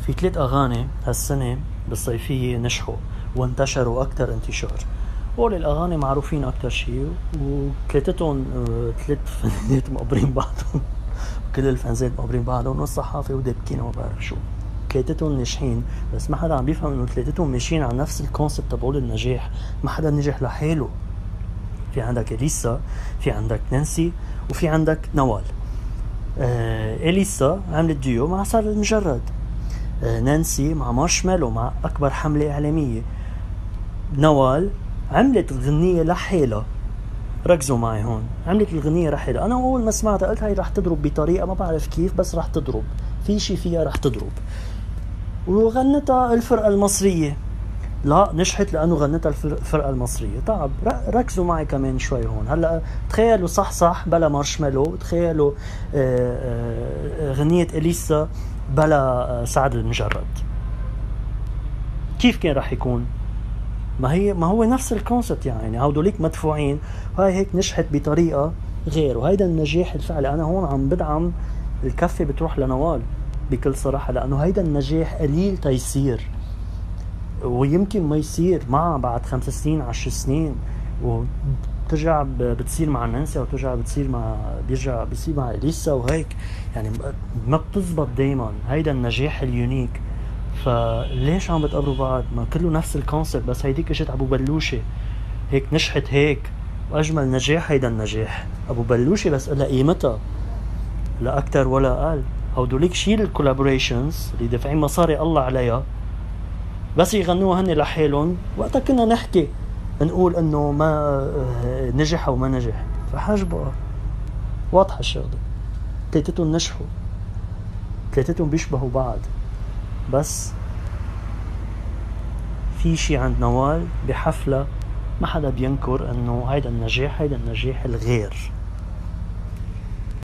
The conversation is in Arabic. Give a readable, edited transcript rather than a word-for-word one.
في 3 أغاني هالسنة بالصيفية نجحوا وانتشروا أكتر انتشار. هول الأغاني معروفين أكتر شيء، وثلاثتهم 3 فنانات مقبرين بعضهم كل الفنانات مقبرين بعضهم والصحافة ودبكين وما بعرف شو. ثلاثتهم ناجحين، بس ما حدا عم بيفهم انه ثلاثتهم ماشيين على نفس الكونسبت تبعول النجاح. ما حدا نجح لحاله. في عندك إليسا، في عندك نانسي، وفي عندك نوال. إليسا عملت ديو مع سعد المجرد، نانسي مع مارشميلو مع أكبر حملة إعلامية، نوال عملت الغنية لحالها. ركزوا معي هون، عملت الغنية لحالها. أنا أول ما سمعتها قلت هاي رح تضرب بطريقة ما بعرف كيف، بس رح تضرب، في شي فيها رح تضرب. وغنتها الفرقة المصرية، لا نجحت لأنه غنتها الفرقة المصرية. طب ركزوا معي كمان شوي هون. هلأ تخيلوا صح بلا مارشميلو، تخيلوا غنية إليسا بلا سعد المجرد، كيف كان رح يكون؟ ما هو نفس الكونسبت، يعني هودوليك مدفوعين، هاي هيك نجحت بطريقة غير، وهيدا النجاح الفعلي. أنا هون عم بدعم الكفة بتروح لنوال بكل صراحة، لأنه هيدا النجاح قليل تيصير، ويمكن ما يصير معها بعد 5 سنين 10 سنين، وترجع بتصير مع نانسي، وترجع بيرجع بيصير مع إليسا وهيك. يعني ما بتزبط دايما هيدا النجاح اليونيك. فليش عم بتقبروا بعض؟ ما كله نفس الكونسيبت، بس هيديك اجت ابو بلوشة هيك نجحت هيك، واجمل نجاح هيدا النجاح. ابو بلوشة بس لها قيمتها، لا اكتر ولا اقل. هودوليك شيل الكولابوريشنز اللي دافعين مصاري الله عليها، بس يغنوها هن لحالهم. وقتها كنا نحكي نقول انه ما نجح او ما نجح. فحاج بقى واضحة الشغلة، ثلاثتهم نجحوا، ثلاثتهم بيشبهوا بعض، بس في شي عند نوال بحفلة ما حدا بينكر انه هيدا النجاح الغير.